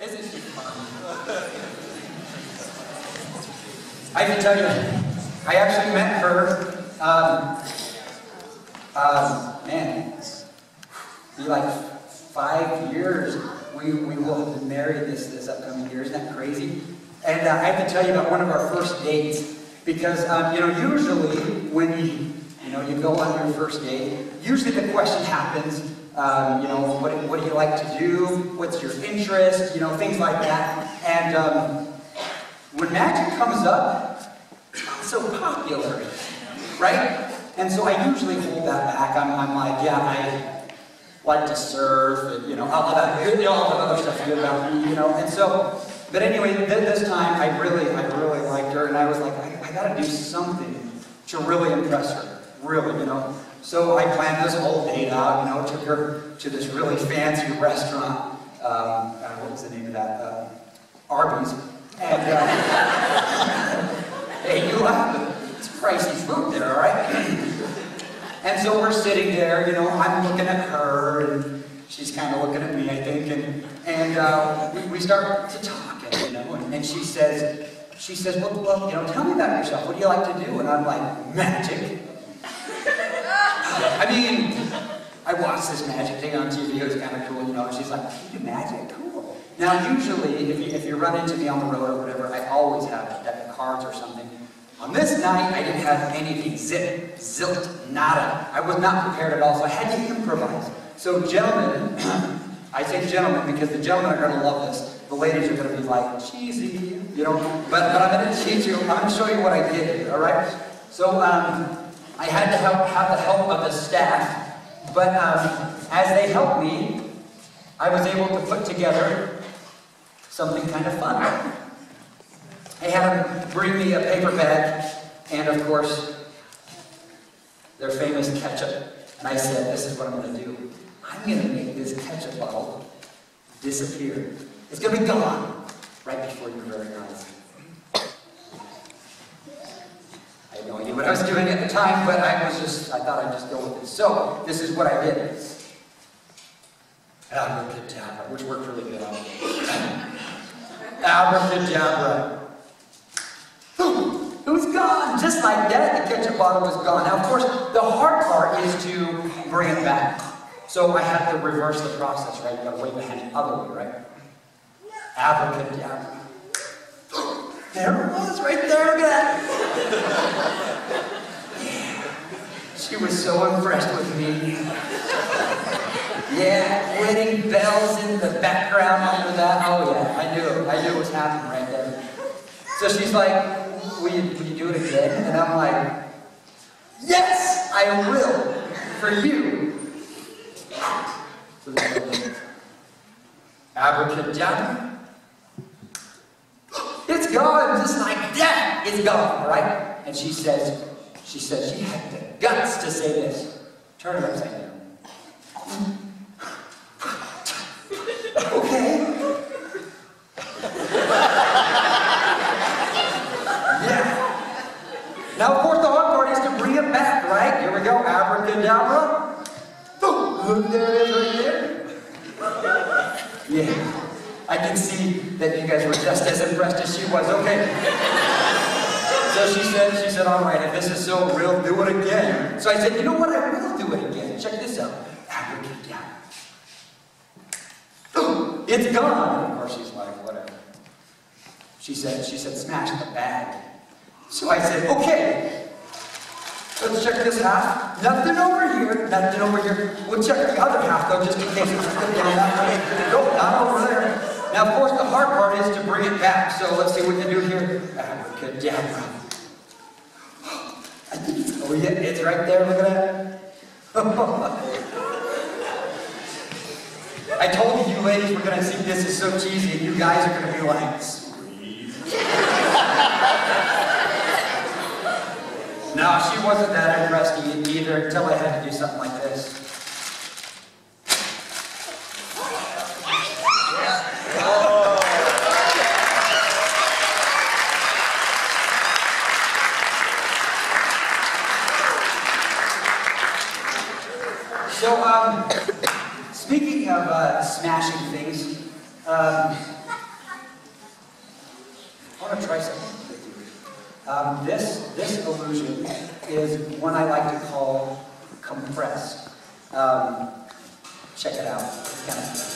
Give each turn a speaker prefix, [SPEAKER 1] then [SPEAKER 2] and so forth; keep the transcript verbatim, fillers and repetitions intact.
[SPEAKER 1] Isn't she fun? I can tell you, I actually met her, um, um, man, be like five years. We, we will have been married this, this upcoming year. Isn't that crazy? And uh, I have to tell you about one of our first dates. Because, um, you know, usually when you, you know, you go on your first date, usually the question happens, um, you know, what, what do you like to do? What's your interest? You know, things like that. And um, when magic comes up, it's not so popular, right? And so I usually hold that back. I'm, I'm like, yeah, I like to surf, and, you know, all that, you know, all the other stuff good about me, you know. And so, but anyway, th this time I really, I really liked her, and I was like, I, I got to do something to really impress her, really, you know. So I planned this whole date out, you know, took her to this really fancy restaurant. Um, uh, what was the name of that? Uh, Arby's. And uh, hey, you laugh, but it's pricey food there, all right? And so we're sitting there, you know, I'm looking at her, and she's kind of looking at me, I think, and and uh, we, we start to talk, you know, and, and she says, she says, well, well, you know, tell me about yourself. What do you like to do? And I'm like, magic. I mean, I watched this magic thing on T V. It was kind of cool, you know. And she's like, you do magic? Cool. Now, usually, if you, if you run into me on the road or whatever, I always have a deck of cards or something. On this night, I didn't have anything. Zip, zilt, nada. I was not prepared at all, so I had to improvise. So, gentlemen, I say gentlemen because the gentlemen are going to love this. The ladies are going to be like, cheesy, you know. But, but I'm going to teach you. I'm going to show you what I did here, all right? So, um, I had to help, have the help of the staff. But um, as they helped me, I was able to put together something kind of fun. I had them bring me a paper bag, and of course, their famous ketchup. And I said, this is what I'm going to do. I'm going to make this ketchup bottle disappear. It's going to be gone right before your very eyes. I had no idea what I was doing at the time, but I was just, I thought I'd just go with it. So, this is what I did. Abracadabra, which worked really good on me. Abracadabra. Boom! It was gone! Just like that, the ketchup bottle was gone. Now, of course, the hard part is to bring it back. So I had to reverse the process, right? You gotta wave the hand the other way, right? Abracadabra. There it was, right there, look at that! Yeah. She was so impressed with me. Yeah, wedding bells in the background after that. Oh yeah, I knew it. I knew it was happening right there. So she's like, will you, will you do it again? And I'm like, yes, I will, for you. So abracadabra. It's gone, just like that. It's gone, right? And she says, she says she had the guts to say this. Turn it upside down. Okay. Yeah. Now, of course, the hard part is to bring it back, right? Here we go. Abracadabra. Boom. Look, there it is right there. Yeah. I can see that you guys were just as impressed as she was. Okay. So she said, she said, all right, if this is so real, do it again. So I said, you know what? I will do it again. Check this out. Abracadabra. Boom. It's gone. Of course, she's like, whatever. She said, she said, smash the bag. So I said, okay. Let's check this half. Nothing over here. Nothing over here. We'll check the other half, though, just in case it's down that way. Nope, not over there. Now, of course, the hard part is to bring it back. So let's see what you do here. Abracadabra. I think it's, oh, yeah, it's right there. Look at that. I told you, you ladies were going to see this is so cheesy, and you guys are going to be like, sweet. No, she wasn't that impressed either until I had to do something like this. So, um, speaking of uh, smashing things, um, Um, this, this illusion is one I like to call compressed. Um, check it out. It's kind of